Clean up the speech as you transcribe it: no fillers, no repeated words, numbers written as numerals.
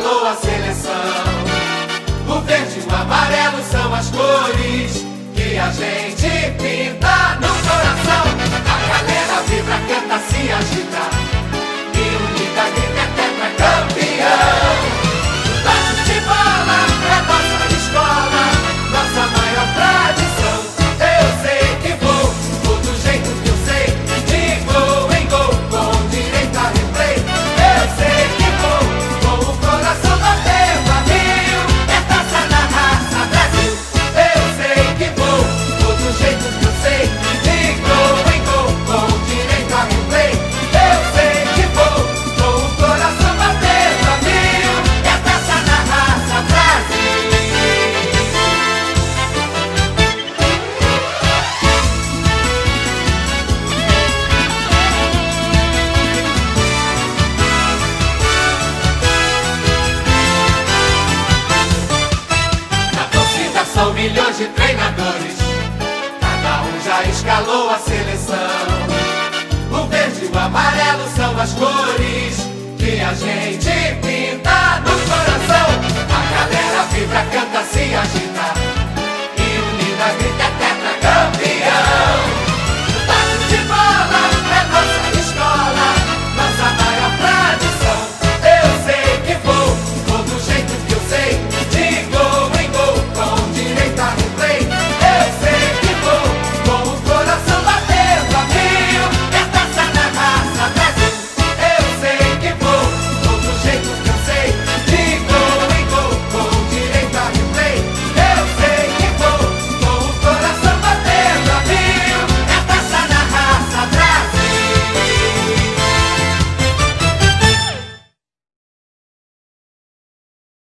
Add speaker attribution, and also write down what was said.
Speaker 1: escalou a seleção. O verde e o amarelo são as cores que a gente pinta no coração. A galera vibra, canta, se agita e unida grita é tetracampeão. Bate de bola é nossa escola, nossa maior tradição. Eu sei que vou do jeito que eu sei, de gol em gol, com direito a replay. Eu sei que vou com o coração batendo a mil, é taça na raça Brasil. Eu sei que vou do jeito que eu sei, de gol em gol, com direito a replay. Eu sei que vou com o coração batendo a mil, é taça na raça Brasil. Na torcida são milhões de treinadores, cada um já escalou a seleção. O verde e o amarelo são as cores que a gente pinta